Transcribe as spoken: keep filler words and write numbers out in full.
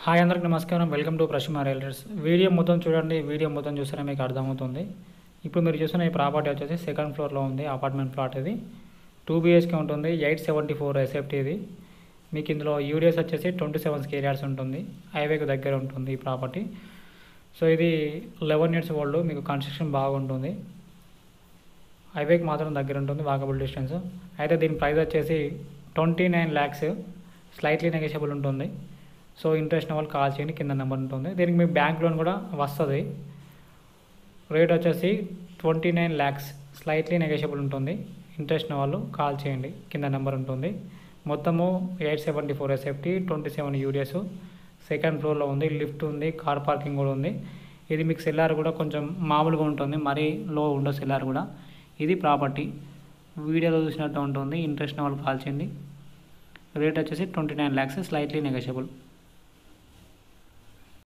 Hi అందరికి నమస్కారం. Welcome to ప్రషి మా రియల్టర్స్. వీడియో మొత్తం చూడండి. వీడియో మొత్తం చూస్తేనే మీకు అర్థమవుతుంది. ఇప్పుడు మీరు చూస్తున్న ఈ ప్రాపర్టీ వచ్చేసి సెకండ్ ఫ్లోర్లో ఉంది. అపార్ట్మెంట్ ప్లాట్ ఇది టూ బిహెచ్కే ఉంటుంది. ఎయిట్ సెవెంటీ ఫోర్ ఎస్ఎఫ్టీ ఇది. మీకు ఇందులో యూడిఎస్ వచ్చేసి ట్వంటీ సెవెన్ స్క్వేర్ యార్డ్స్ ఉంటుంది. హైవేకి దగ్గర ఉంటుంది ఈ ప్రాపర్టీ. సో ఇది లెవెన్ ఇయర్స్ ఓల్డ్. మీకు కన్స్ట్రక్షన్ బాగుంటుంది. హైవేకి మాత్రం దగ్గర ఉంటుంది, వాకబుల్ డిస్టెన్స్. అయితే దీని ప్రైస్ వచ్చేసి twenty nine lakhs slightly negotiable ఉంటుంది. సో ఇంట్రెస్ట్ వాళ్ళు కాల్ చేయండి, కింద నెంబర్ ఉంటుంది. దీనికి మీకు బ్యాంక్ లోన్ కూడా వస్తుంది. రేట్ వచ్చేసి twenty nine lakhs slightly negotiable ఉంటుంది. ఇంట్రెస్ట్ వాళ్ళు కాల్ చేయండి, కింద నెంబర్ ఉంటుంది. మొత్తము eight seventy four SFT, twenty seven UDS. Second ఫ్లోర్లో ఉంది, లిఫ్ట్ ఉంది, కార్ పార్కింగ్ కూడా ఉంది. ఇది మీకు సెల్లార్ కూడా కొంచెం మామూలుగా ఉంటుంది, మరీ లో ఉండదు సెల్లార్ కూడా. ఇది ప్రాపర్టీ వీడియోలో చూసినట్టు ఉంటుంది. ఇంట్రెస్ట్ వాళ్ళు కాల్ చేయండి. రేట్ వచ్చేసి twenty nine lakhs slightly negotiable.